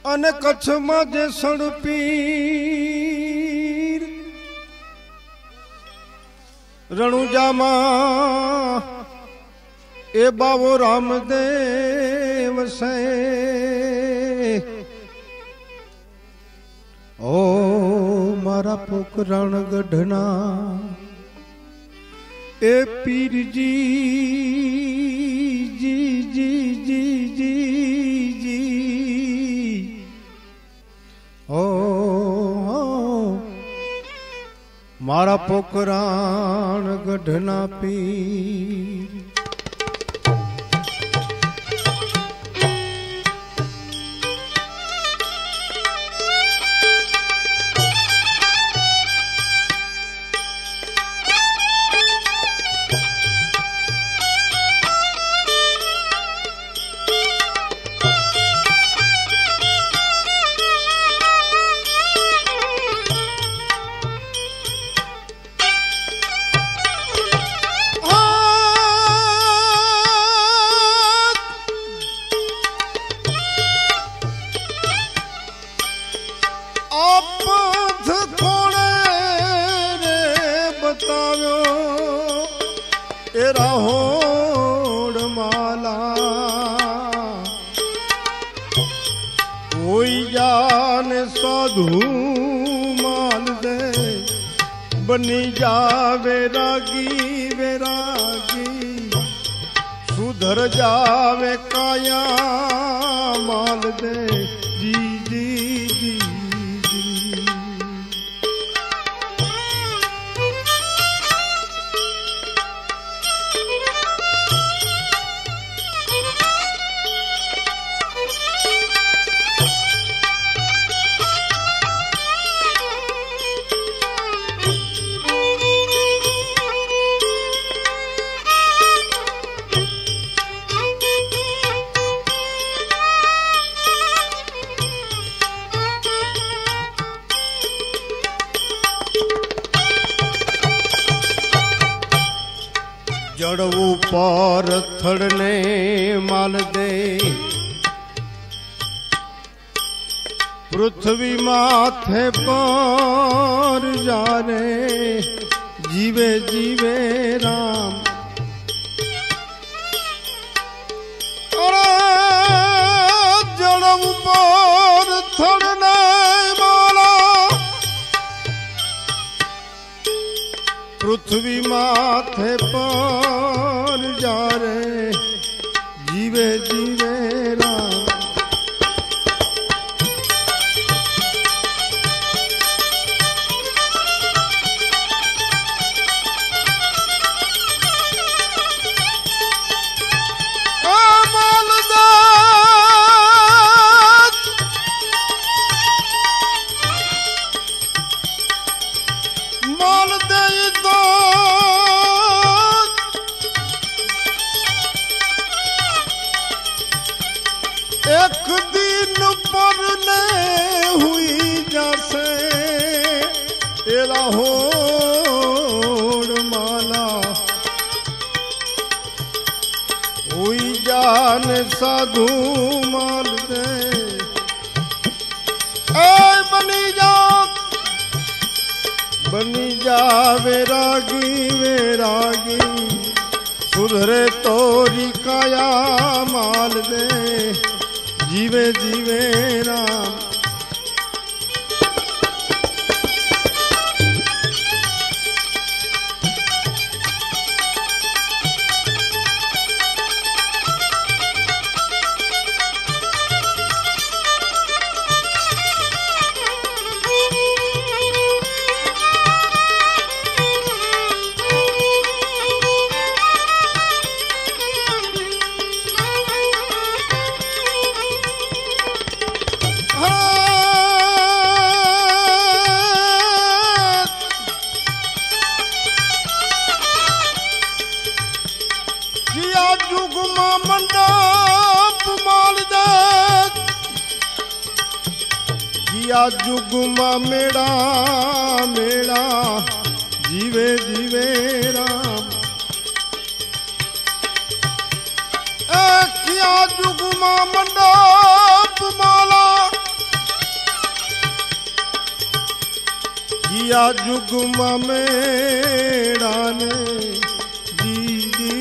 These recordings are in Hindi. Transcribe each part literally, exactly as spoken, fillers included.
अने कच्छ में जे सड़पीर रणुजा मा ए बाबो रामदेव से ओ मारा पोकरण गढ़ना ए पीर जी जी जी जी जी जी ओ, ओ मारा पोकरण गढ़ना पीर माल दे बनी जावे रागी वैरागी सुधर जावे काया माल दे जी जी जी जी जड़वू पार थड़ने माल दे पृथ्वी माथे पर जाने जीवे जीवे राम अरे जड़वू पार थड़ने माला पृथ्वी माथे पर जा रे जीवे जीवे राम एक दिन पर ने हुई जैसे तेरा होड़ माला हुई जान साधु माल दे ए बनी जा बनी जा वैरागी वैरागी सुधरे तोरी काया माल दे जीवे जीवे राम जिया जुगमा मेड़ा मेड़ा जीवे जीवे राम किया जुगमा मंडप माला किया जुगमा मेरा ने जी जी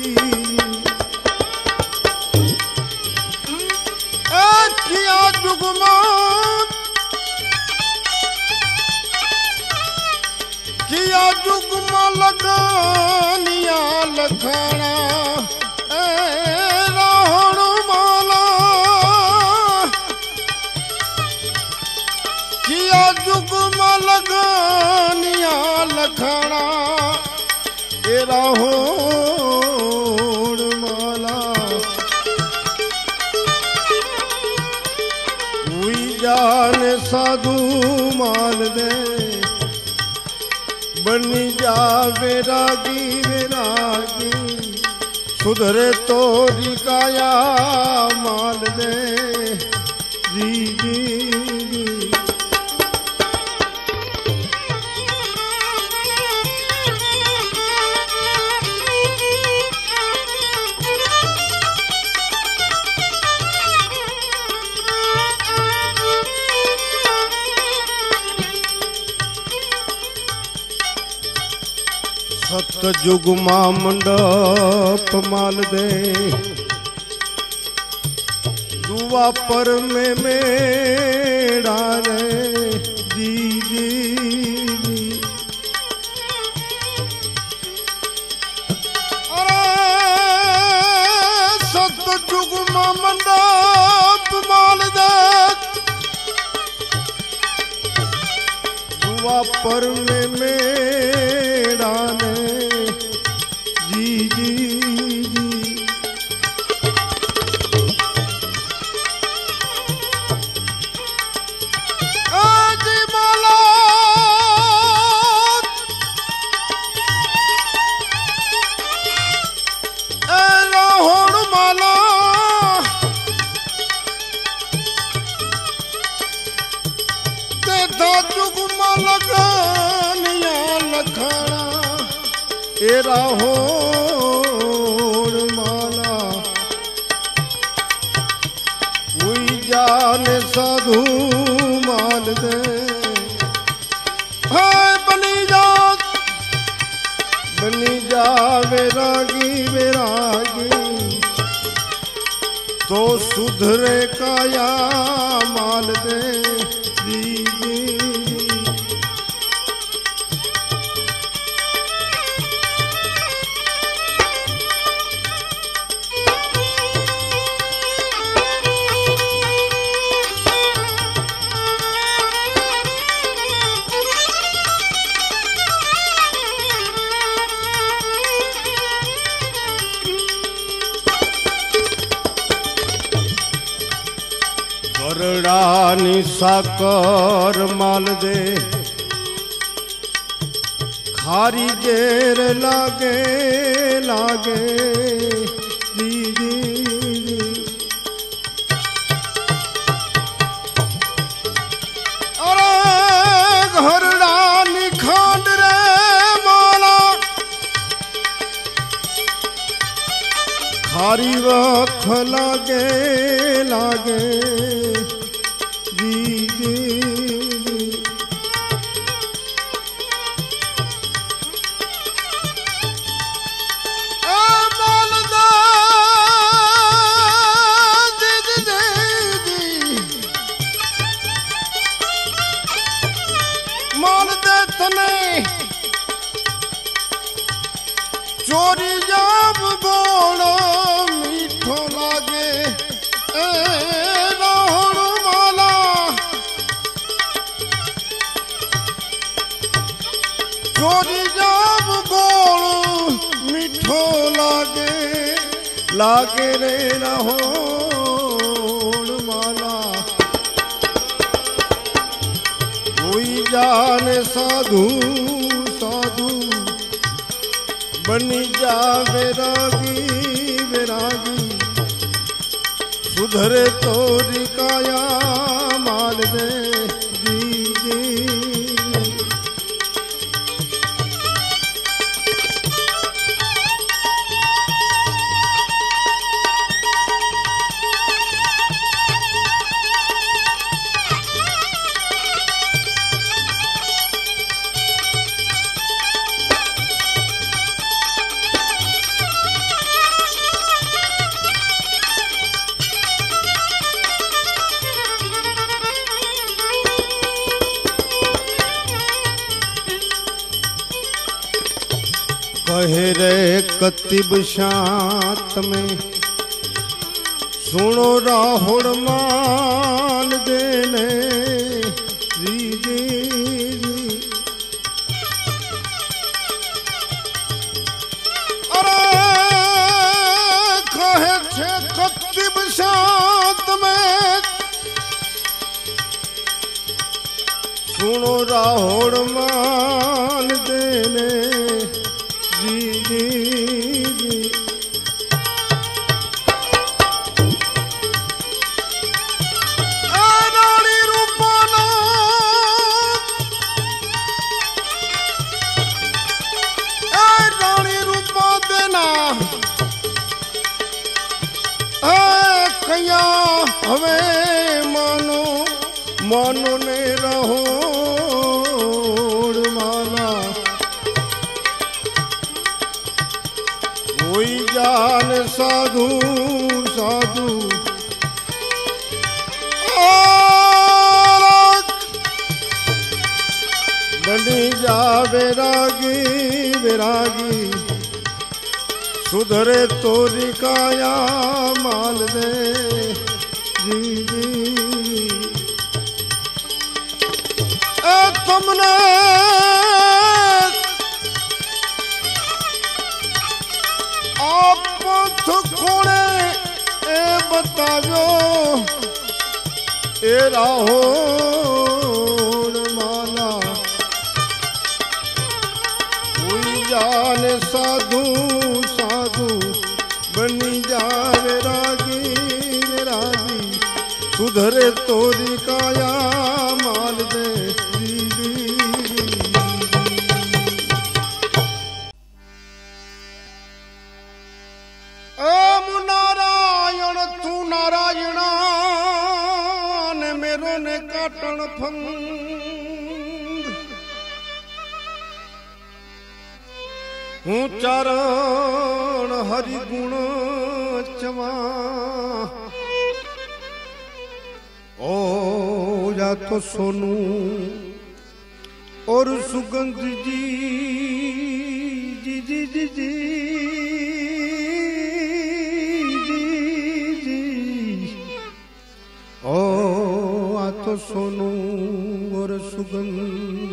ए किया जुगमा किया जुगमा लगानिया लखाना जुगमा लगानिया लखाना तेरा होड़ माला हुई जान साधु माल दे बनी जा वैरागी वैरागी सुधरे तो रिकाया माल दे जी जी सतजुगमा मंडप माल दे दुआ पर में मेरा रे जी जी अरे सतजुगमा मंडप माल दे दुआ पर में मेरा ने जी जी जी आज माला ए राहोड़ माला ते दा जुगमा लगानिया लखाना तेरा होड़ माला हुई जान साधु माल दे हाय बनी जा बनी जा वैरागी वैरागी तो सुधरे काया माल दे जी जी करड़ानी साकर माल दे खारी जेर लागे लागे जी जी अरे घरड़ानी खांड रे माला खारी वख लागे लागे चोरी जाब बोलो मीठो लागे ए राहोड़ माला चोरी जाब बोलो मीठो लागे लागे रे राहोड़ माला हुई जान साधु साधु बनी जा वैरागी वैरागी सुधरे तो रिकाया माल दे जी जी कहे रे कतिब शांत में सुनो राहुल मान देने जी जी अरे कहे थे कतिब शांत में सुनो राहुल मान देने जी जी जी रानी रूपाना रानी रूपा देना कया हमें मानो मानो ने रहो जान साधु साधु बनी जा बैरागी बैरागी सुधरे तोरी काया माल दे जी जी ए तुमने कोने ए बतावो ए राहुल माला हुई जाने साधु साधु बनी जावे रागी रागी सुधरे तोरी काया माल दे काटन फंग हूँ चारण हरि गुण चवा ओ या तो सोनू और सुगंध जी जी जी जी जी तो सोनू और सुगंध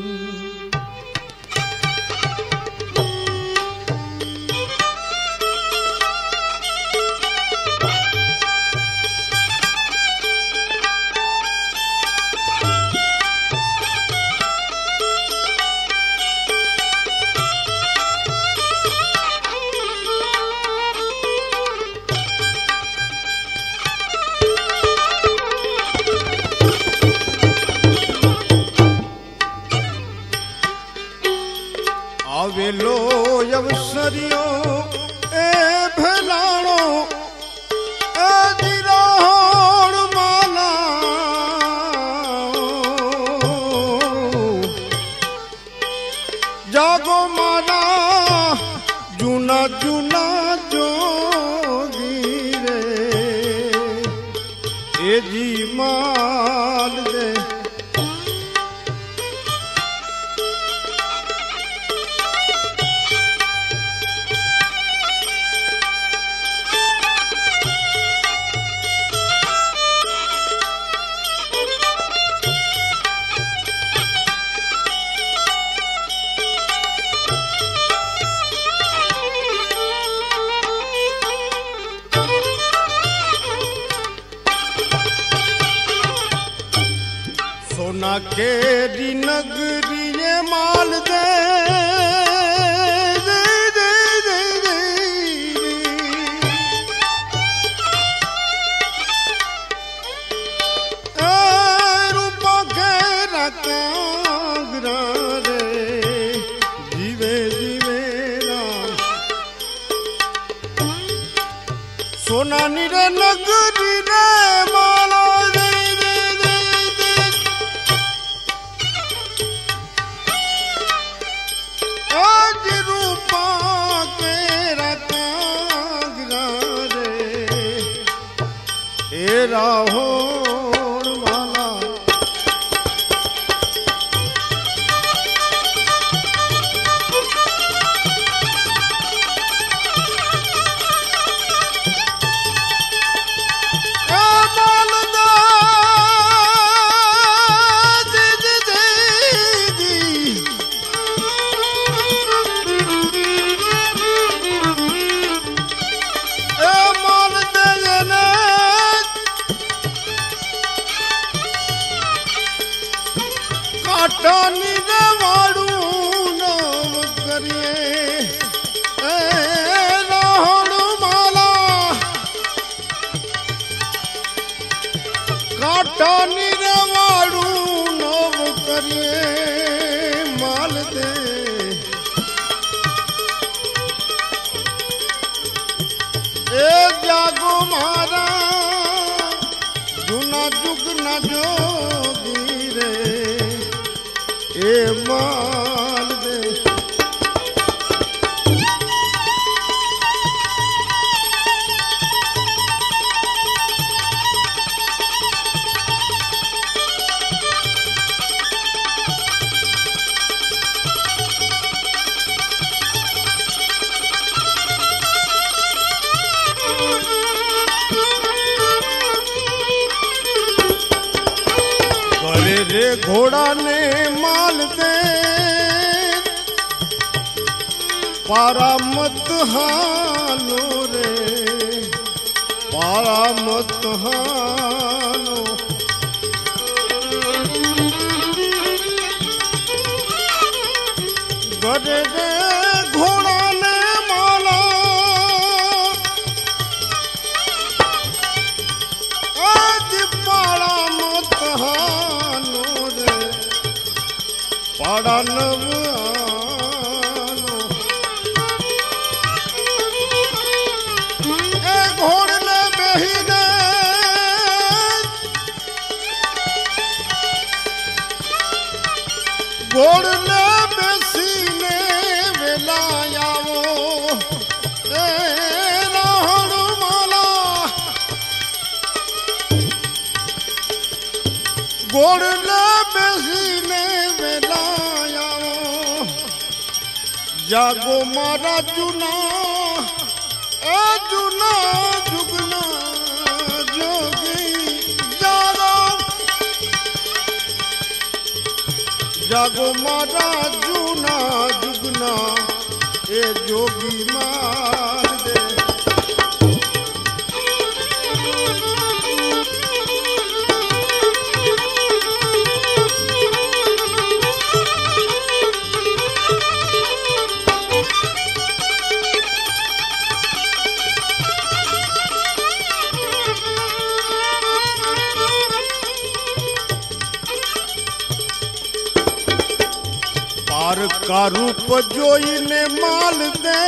आवेलो अवसरियो ए भलाणो ए दिराहोण माला जागो माला जूना जूना जोगी रे ए जी माल दे सोना केरी नगरी ये माल दे दे दे दे दे ए रूपा के रकांगरा रे जीवे जीवे राम सोना निरे नगरी रे माला दे राहोण माला काटानी रे वाड़ू नाम करिए ए राहण माला काटानी रे वाड़ू नाम करिए माल दे ए जागो मारा जुना जुग न जोगी रे ए माल दे रे घोड़ा ने माल दे पारा मत हालो रे पारा मत हालो गरे रे घोड़ा ने माला आज पारा मत हालो पाड़ा नव आलो ए घोड़ ने बहिने घोड़ ने बेसीने वेलायावो ए राहण माला घोड़ ने बेसीने जागो मारा जुना ए जुना जुगना जोगी जागो जागो मारा जुना जुगना ए जोगी मार दे पार का रूप जोईने माल दे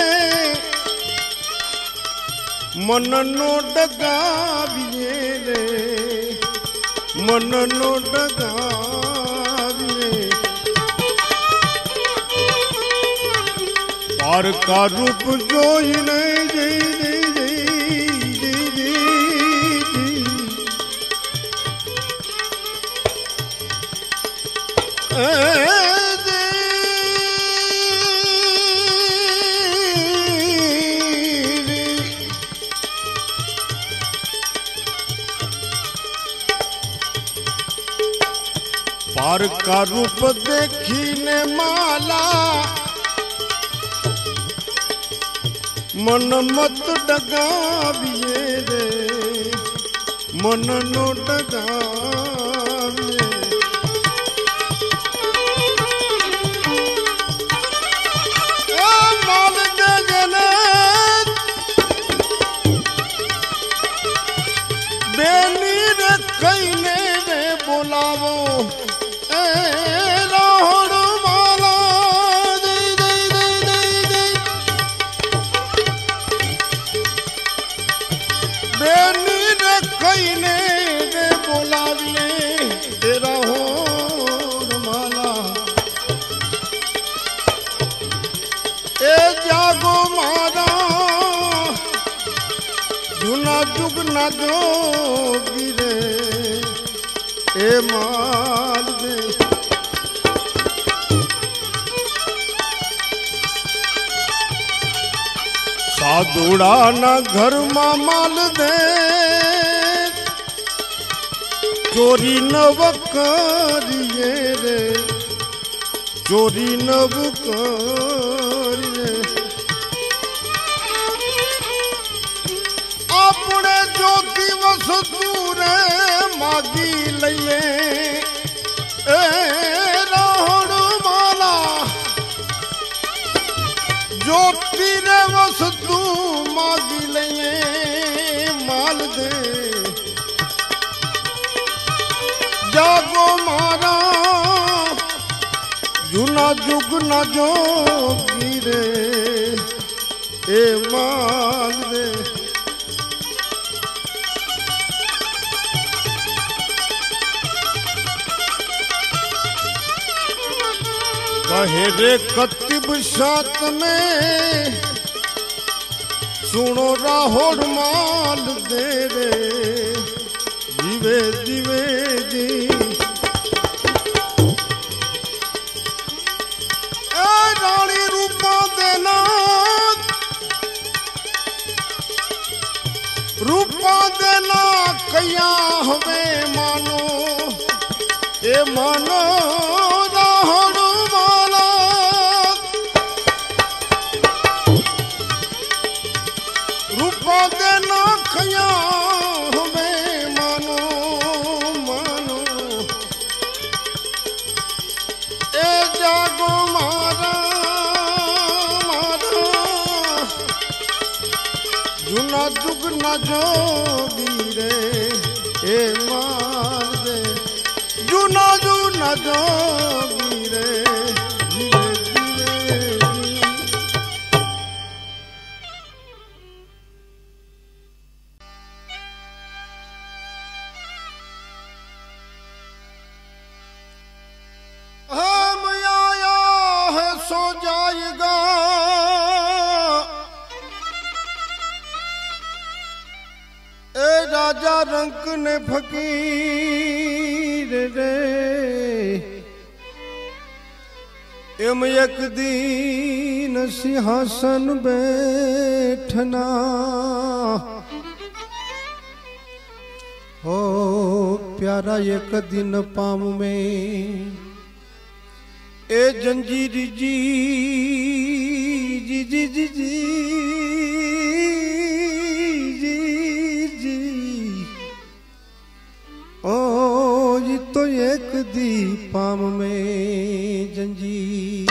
मन नो डगाविए रे मन नो डगाविए पार का रूप जोईने जी जी जी जी जी पार का रूप देखीने माला मन मत डगाविए रे मन नो डगाविए ए माल दे जने बेनी रे कईने रे बोलावो राहण माला दे दे दे दे दे बेनी रे कईने रे बोलाविए राहण माला ए जागो मारा जुना जुग ना जोगी रे ए माल दे साधुड़ा ना घर में माल दे चोरी नव करिए रे चोरी नव करिए अपने जो दिवस दूरे मागी लइए ए रा जुग न जोगी रे ए माल रे। कहे रे कतिब सात में सुनो राहोड़ माल दे रे जीवे जीवे जी। ए रानी रूपा देना रूपा देना कया हवे मानो ए मानो राहोड़ माला। रूपा देना कया जुग न जोगी रे ए माल रे जुना जू न जोगी रे जीवे जीवे। हम आया है सो जाएगा राजा रंक ने फकीर रे एम एक दीन सिंहासन बैठना हो प्यारा एक दिन पाम में ए जंजीरी जी जी जी जी जी ओ जी तो एक दीपाम में जंजीर।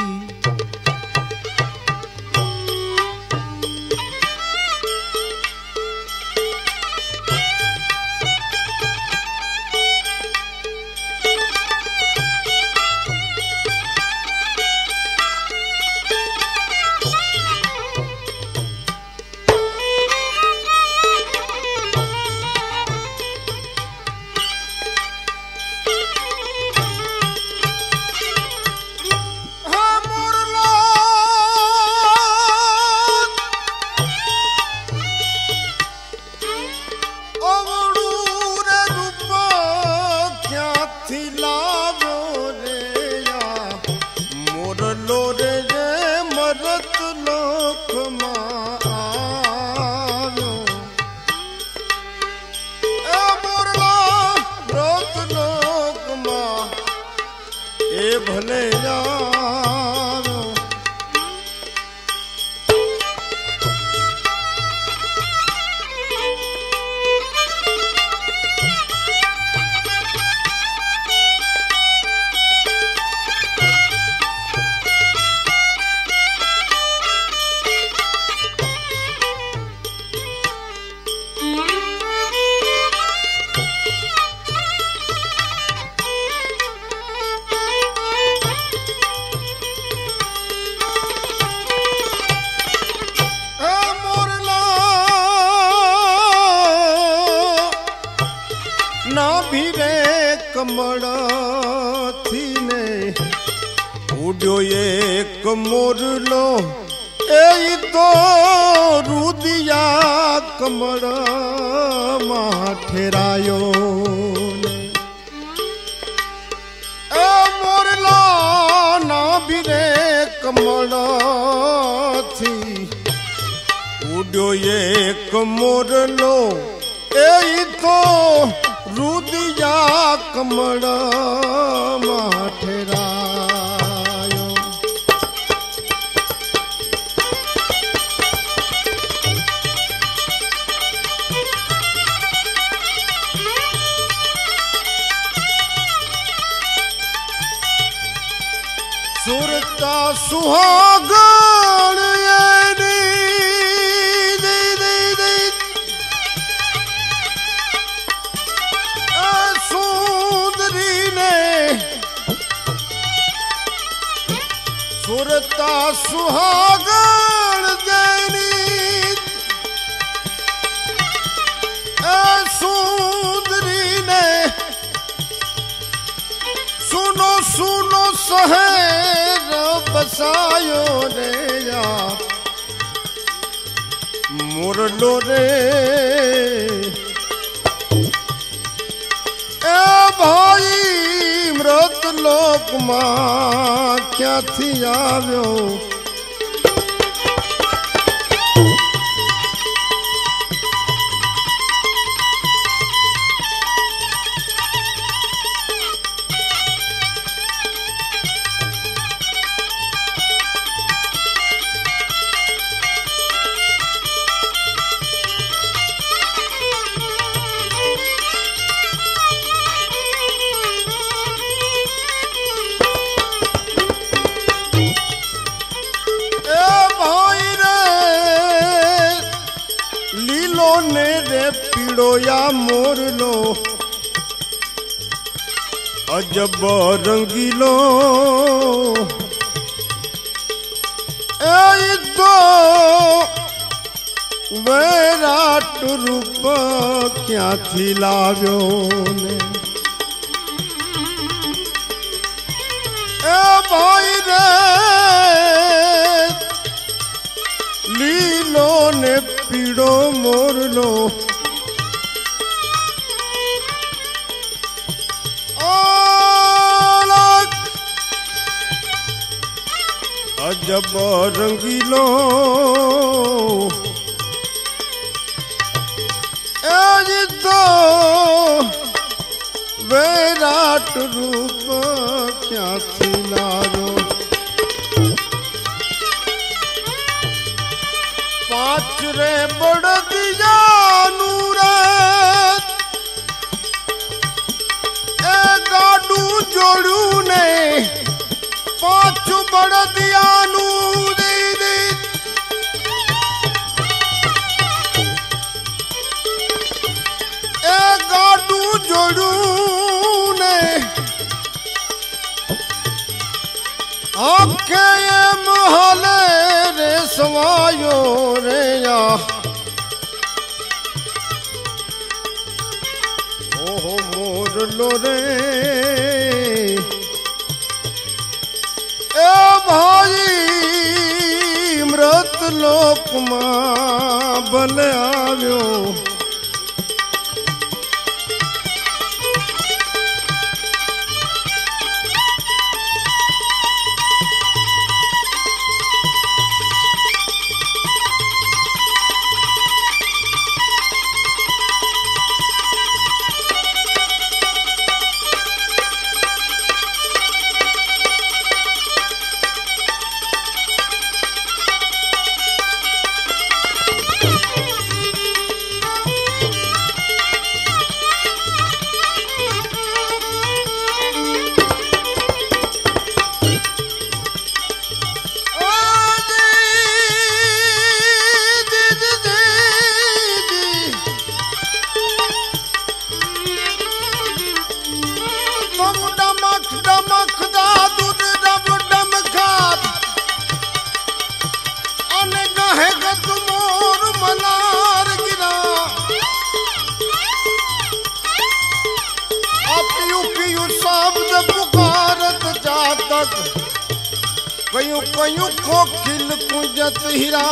भले यारो ना भी रे कमड़ा थी ने उड्यो एक मोरलो ए तो रुदिया कमड़ा माठेरायो ने ए मोरला ना भी रे कमड़ा थी उड्यो एक मोरलो ए तो रुदिया कमड़ा माठेरायो। सुरता सुहागण मोरता सुहागण देनी ए सुंदरी ने सुनो सुनो शहर बसायो रे या मुरलो रे ए भाई मृत लोक मां क्या थी आव्यो या मोर लो अजब रंगीलो ए तो वैराट रूप क्या थी लाव्यो ने ए भाई रे लीलो ने पीड़ो मोर लो अजब रंगीलो आज तो वैराट रूप क्या खिलारो पांच रे बड़ दिया नूरा ए गाडू जोड़ू ने पांच बड़ दिया नू दे दे ए गाडू जोड़ू ने आखे महले रे सवायो रे या ओहो मोर लो रे ए भाई मृत लोक मां बल आव्यो कयू कयू खोखिल कुंजत हीरा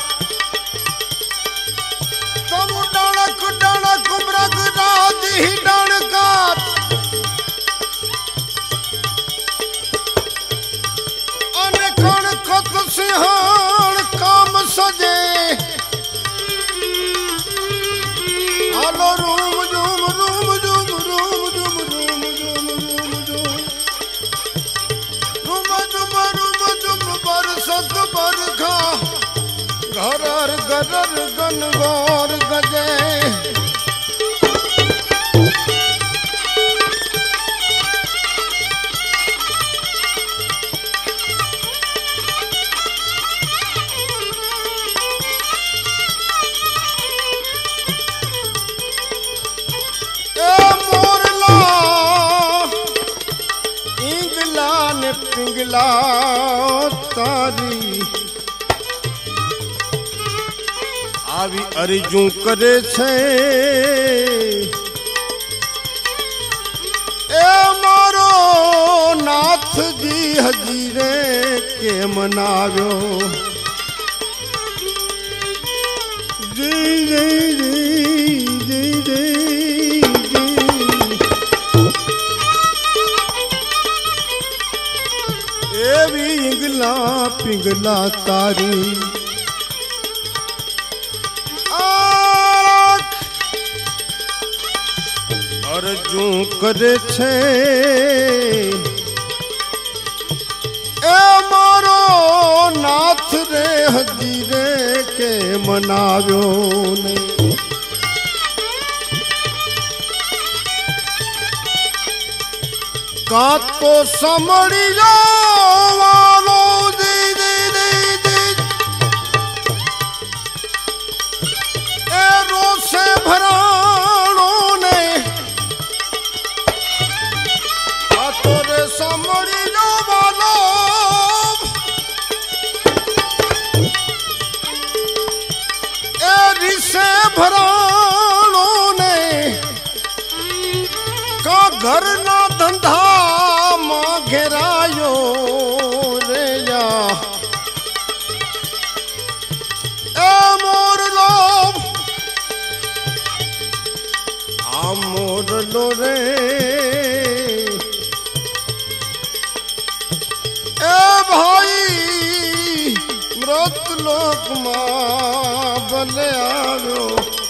तुम डणक डणक मृग राज ही डणकार अनखण खत सिंहान काम सजे आलो रूम जूम रूम जूम रूम जूम रूम जूम रूम जूम रूम जूम रूम जूम बरसत बरखा घरर घरर गनगौर गजे पिंगला આવી અરજુ કરે છે એ મારો નાથજી હજી રે કેમ નાવ્યો જી જી જી જી જી એવી ઈંગલા પિંગલા તારી અરજુ કરે છે એ મારો નાથ રે હજી રે કે મનાવ્યો ને કા તો સમળી જવાનો દી દી દી દી એ રોષે ભરાણો ને કા તો રે સમળી જવાનો એ રીસે ભરાણો ને કા ઘરના ધંધામાં ઘેરાયો રે યા એ મોરલો આ મોરલો રે એ ભાઈ મૃત લોકમાં ભલે આવ્યો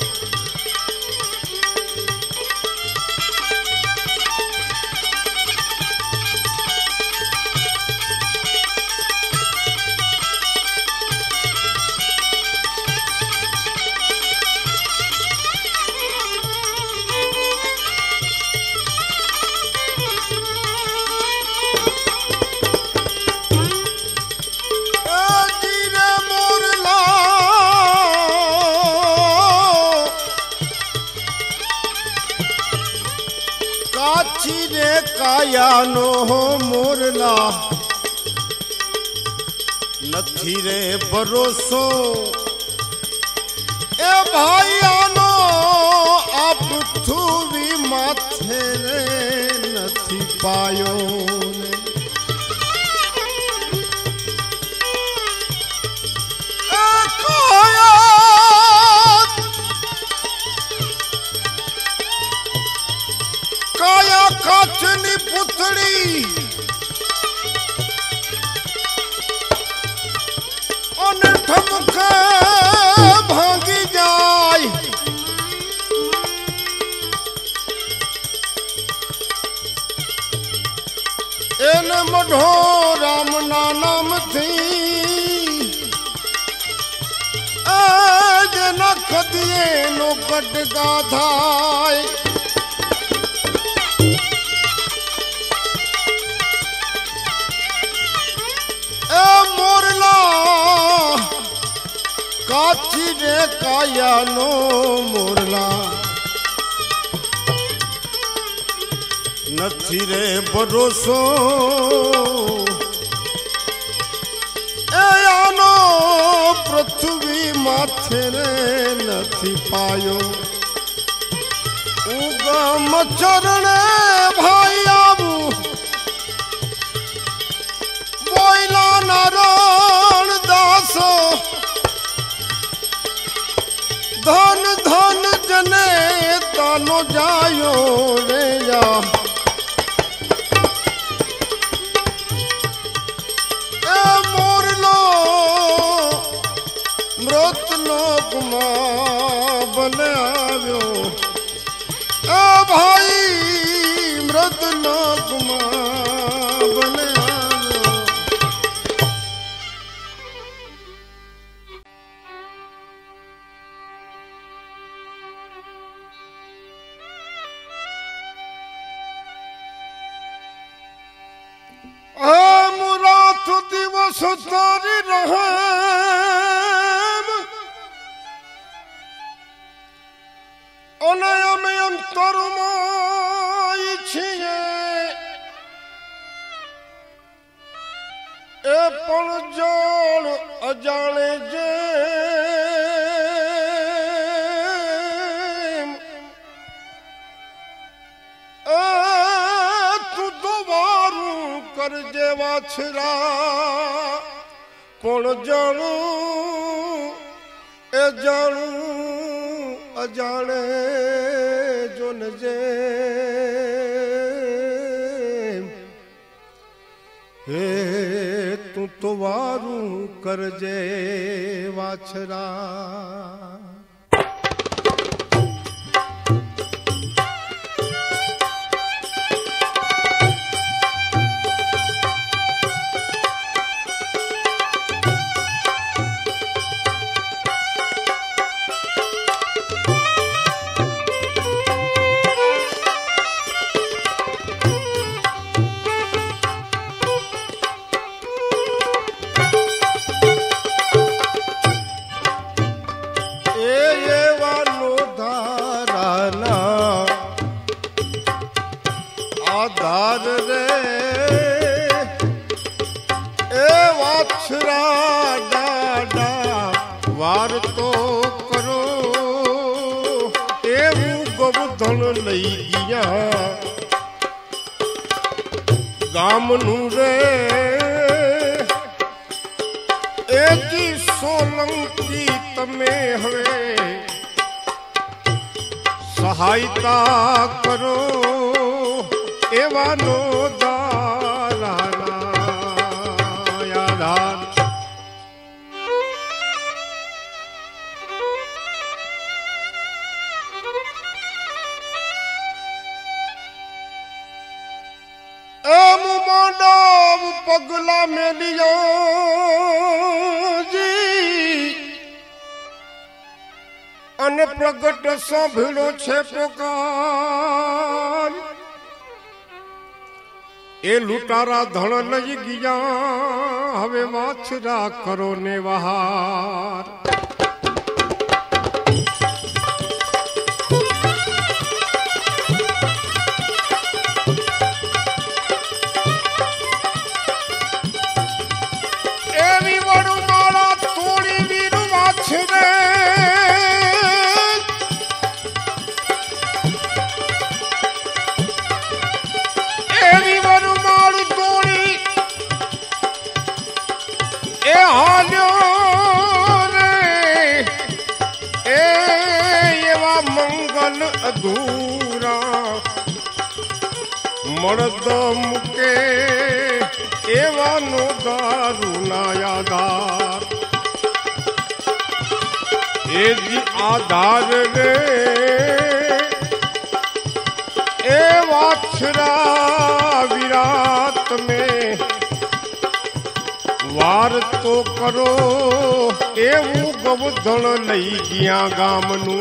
કાચી રે કાયાનો મોરલા નથી રે ભરોસો એ ભાઈ આનો આ પૃથ્વી માથે રે નથી પાયો ને એ કાયા કાયા કાચની પૂતળી અને ઠમકે ભાંગી જાય એને મઢો રામના નામથી જેના કદીએ નો કટકા થાય એ મોરલા કાચી રે કાયાનો મોરલા નથી રે ભરોસો એ આનો પૃથ્વી માથે રે નથી પાયો ઉગમ ચરણે ભાઈ આવું બોયલા નારાયણ દાસ ધન ધન જને તાનો જાયો રે યા એ મોરલો મૃત લોકમાં ભલે આવ્યો એ ભાઈ મૃત લોકમાં ભલે દિવસ તારી રહેમ અને અમે અંતરમાં ઈચ્છીએ એ પણ જળ અજાણે જે करजे वाछरा कोण जानू ए जानू अजाने जो नजे हे तू तो वारू करजे वाछरा आधार रे ए वाछरा डाडा वार तो करो एवं गोवर्धन लई गया गामनू रे ए जी सोलंकी तमे हवे सहायता करो एवानो दाराना यादार एम मानव पगला में लिया जी अन प्रगट सांभळो छे पुकार ए लुटारा धन लई गया हवे वाछरा करो ने वहार एवी वडू माला तोड़ी वीर वाछरे एवी ए हाल्यो रे ए एवा मंगल अधूरा मर्द मुके एवा नो दारू ना यादार ए जी आधार रे ए वाछरा विराट में वार तो करो एवं गोवर्धन लई गया गामनू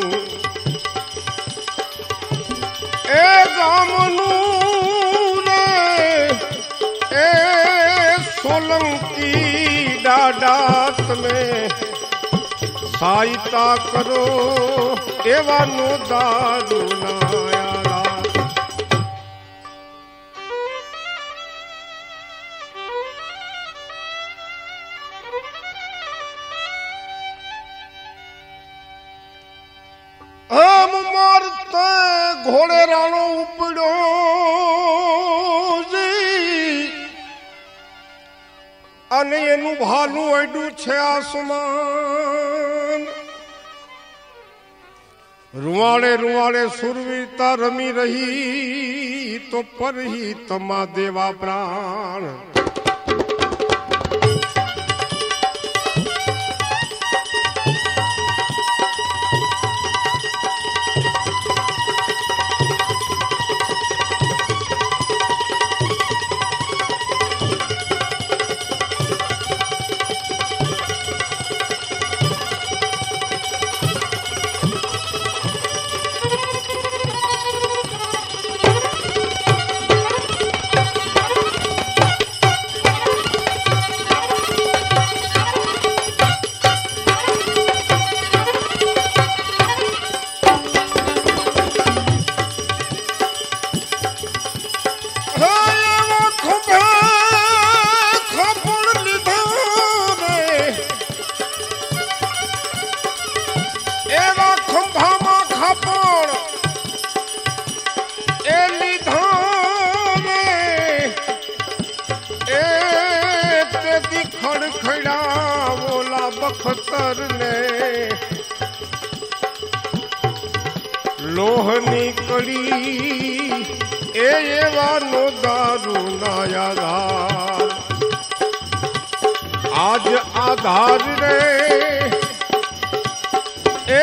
ए गामनू रे ए सोलंकी डाडात में सहायता करो एवानो दारू नाया हम मारते घोड़े राणो उपड़ो जी अने एनु भालू एडू छे आसमान रुवाड़े रुवाड़े सुरवीरता रमी रही तो पर ही तमा देवा प्राण અખતર ને લોહની કડી એ એવાનો દારૂ ના આધાર આજ આધાર રે એ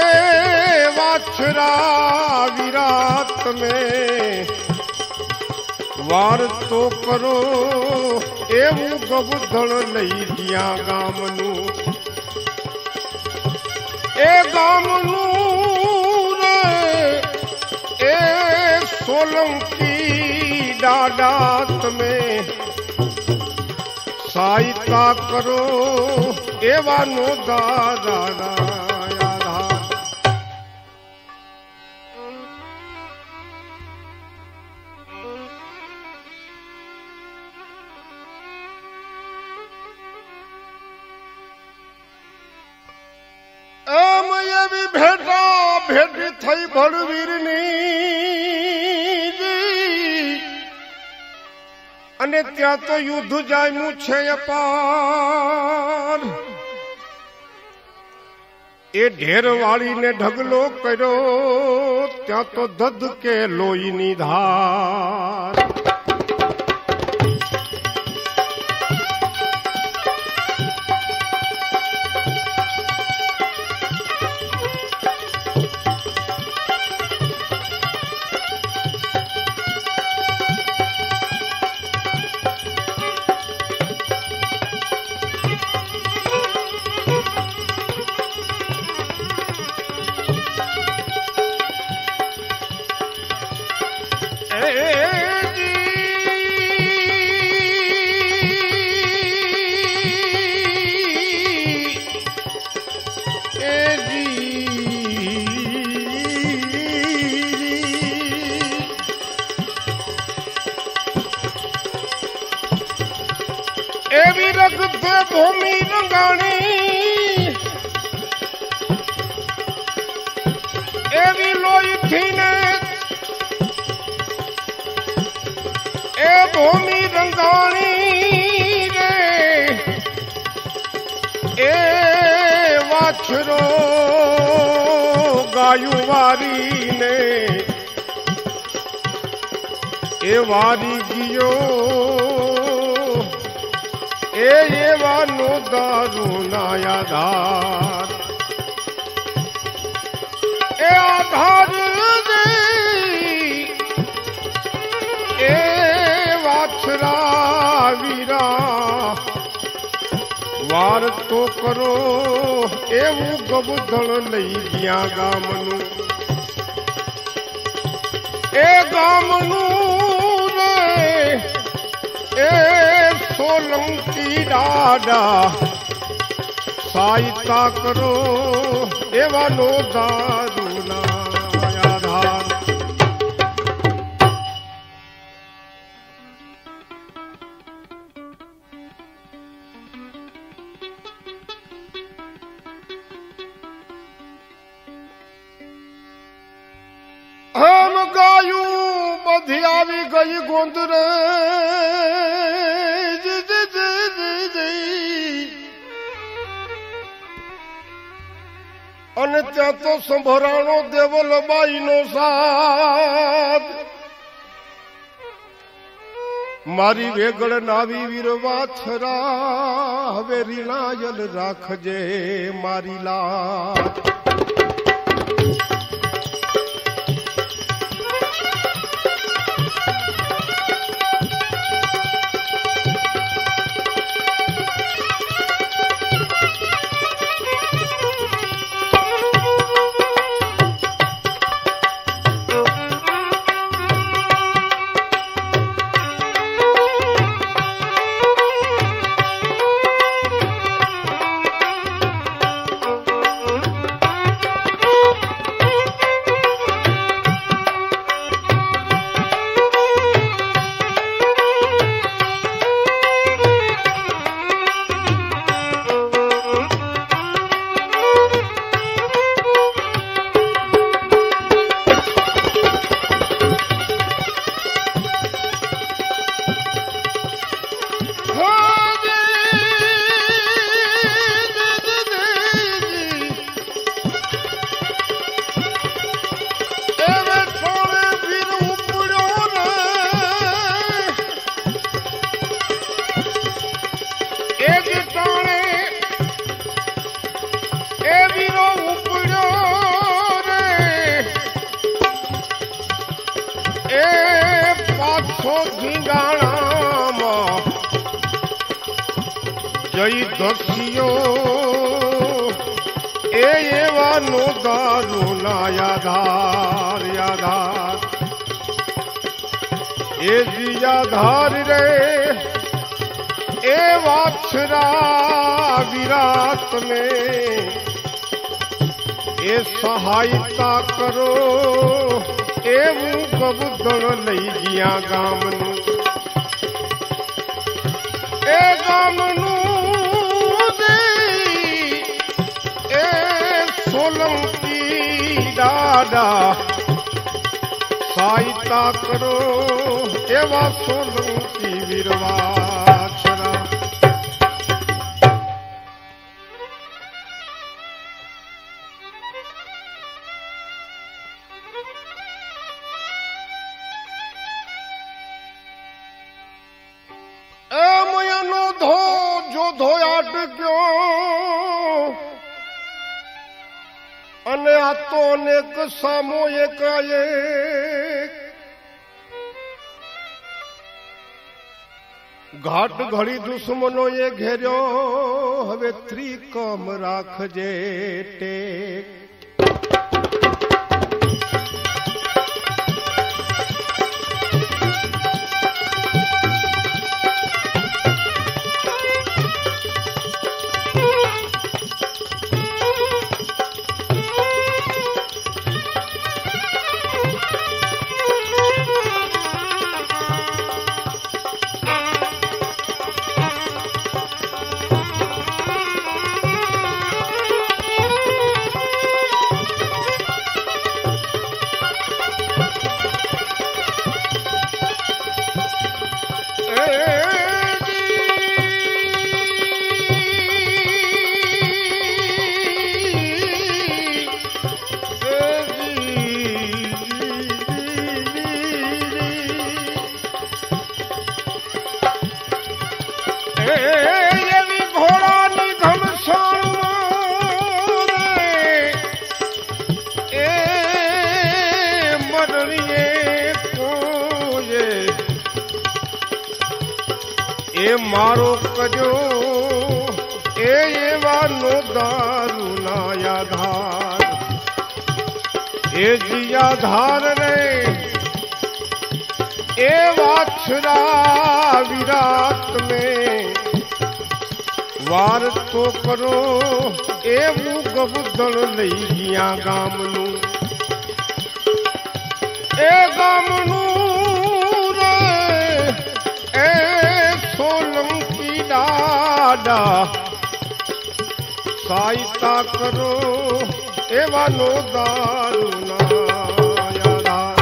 વાછરા વિરાત में વાર તો કરો એવું ગબધણ લઈ ગયા ગામનું એ ગામનું રે એ સોલંકી દાદા તમે સહાયતા કરો એવાનો દાદા ભેટી થઈ ભડવીરની અને ત્યાં તો યુદ્ધ જામ્યું છે અપાર એ ઢેરવાળીને ઢગલો કર્યો ત્યાં તો દધ કે લોહીની ધાર એવી રગતે ભૂમિ રંગાણી એવી લોહીથી ને એ ભૂમિ રંગાણી રે એ વાછરો ગાયું વારીને એ વારી ગયો એ એવાનો દારૂ ના આધાર એ આધાર એ વાછરા વીરા વાર તો કરો એવું ગબધણ લઈ ગયા ગામનું એ ગામનું રે એ સોલંકી દાદા સહાયતા કરો એવાનો દારૂ ના આધાર હમ ગાયું બધી આવી ગઈ ગોંદરે અને ત્યાં તો સંભરાણો દેવલબાઈ નો સાથ મારી વેગળ નાવી વીર વાછરા હવે રીણાયલ રાખજે મારી લાત જઈ દક્ષિયો એ એવાનો દારૂ ના યાધાર યાધાર એ જી યાધાર રે એ વાછરા વિરાટ में એ સહાયતા કરો એવું ગબુધણ લઈ ગયા ગામનું એ ગામનું એ સોલંકી દાદા સહાયતા કરો એવા સોલંકી વીરવાછરા અને આ તો અનેક સામો એકાએક ઘાટ ઘડી દુશ્મનો એ ઘેર્યો હવે ત્રિકમ રાખજે ટેક મારો કર્યો એ એવાનો દારૂ ના યાધાર એ જીયાધાર રે એ વાછરા વિરાટ में વાર તો કરો એવું ગબુધણ લઈ ગયા ગામનું એ ગામનું રે એ સોલંકી દાદા સહાયતા કરો એવાનો દારૂ ના યાધાર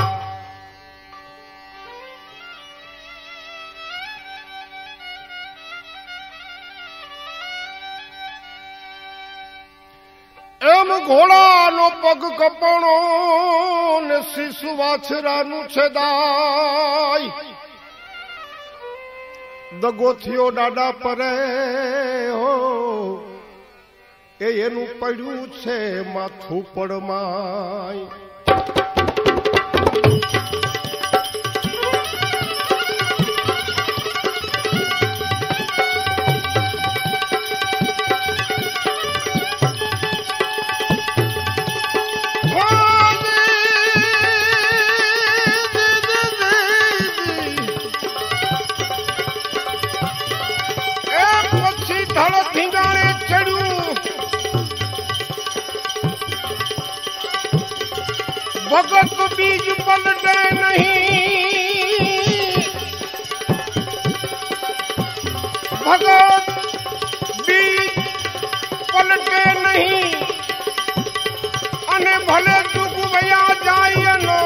એમ ઘોડાનો પગ કપણો ને શિશુ વાછરાનું છેદાય દગો થયો દાડા પરે હો એ એનું પડ્યું છે માથું પડમાય भगत बीज पलटे नहीं भगत बीज पलटे नहीं अने भले चुक भया जाए नो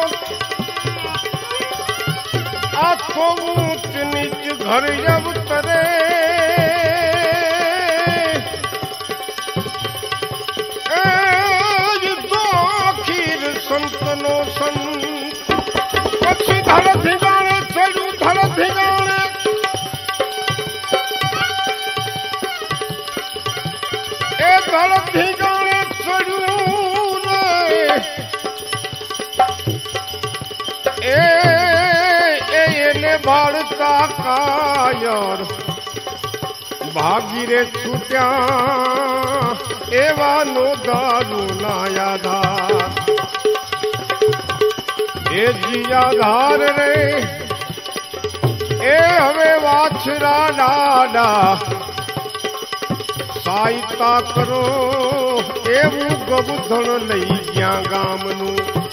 आखो ऊंच नीच घर जब तरे संतनो संत पक्षी धर धिगाणे चढ़ू धर धिगाणे ए धर धिगाणे चढ़ू रे ए ए ने बाड़ता कायर भागी रे छूट्या एवा नो दारू ना आधार ए जी आधार रे ए हवे वाछरा डाडा सहायता करो एवं गबुधन लई गया गामनू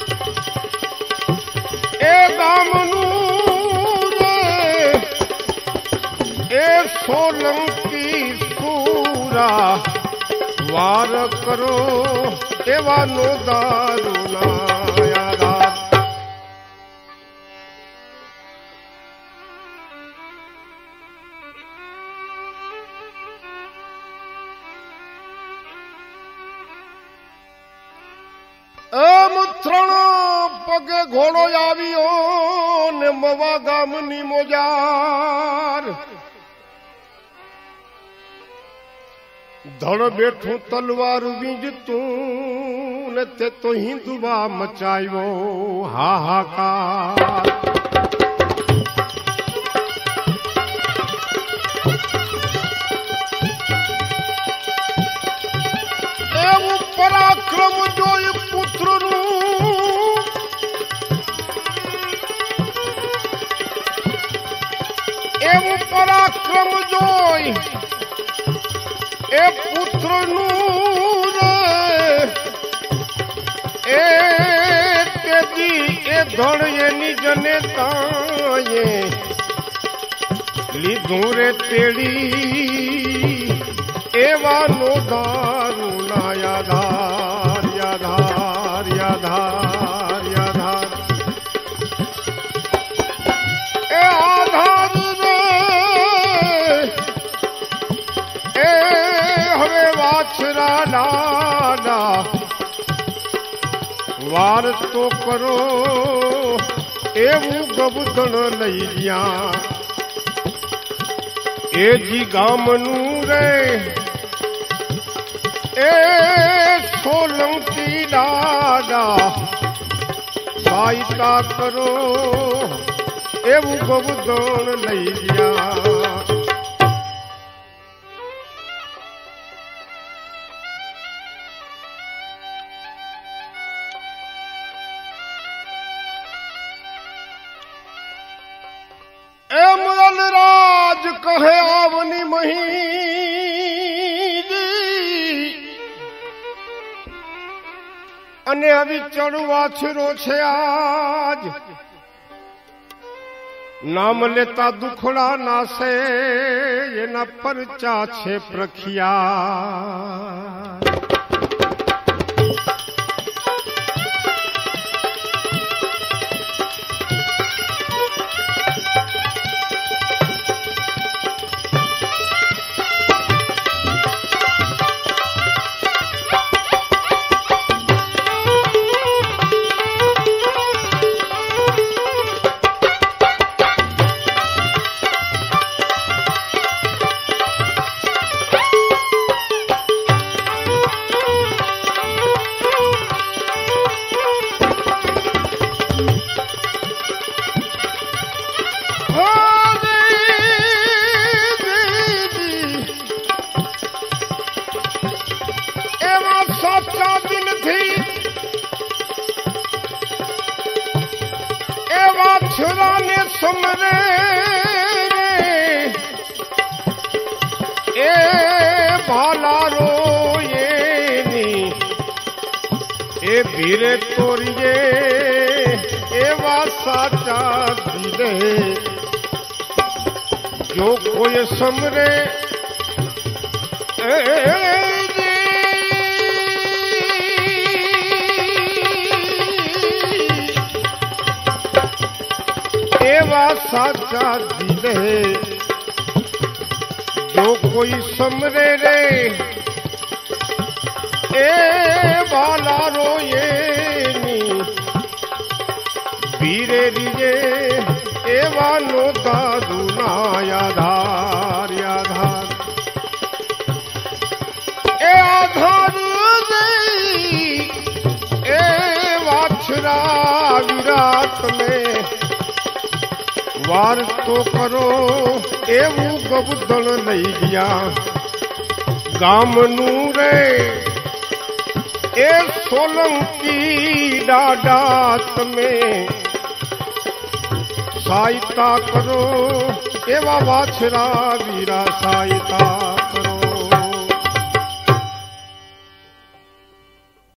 ए गामनू ए सोलंकी सूरा वार करो एवा नो दारू ना आधार मुत्रण पगे घोड़ो आवियो ने मवा गामनी मोजार धड़ बैठू तलवार बीज तू ने ते तो हिंदुआ मचायो हाहाकार एवं पराक्रम जो पुत्र रू एवं पराक्रम जो ए पुत्र नूर ए तेजी ए धड़ ये निज नेता ये लीधू रे तेड़ी एवा नो दारू ना आधार आधार आधार आधार ए आधार रे ए वाछरा डाडा वार तो करो एवं गबुधन लई गया ए जी गामनू रे ए सोलंकी डाडा सहायता करो एवं गबुधन लई गया राज कहे आवनी मही अने अभी चढ़वा छिरो छे आज नाम लेता दुखड़ा नासे ये न परचा छे प्रखिया ने सुमरे ए भाला रो ये नी ए भीरे तोरिए ए वासाचा धीरे जो कोई समरे ए साचा दिले जो कोई समरे रे ए बाला रोए नी बीरे रिजे ए वानो दादू ना आधार आधार ए आधार नहीं ए वाछरा विराट में વાર તો કરો એવું ગબદણ લઈ ગયા ગામનું રે એ સોલંકી દાદા તમે સાયતા કરો એવા વાછરા વીરા સાયતા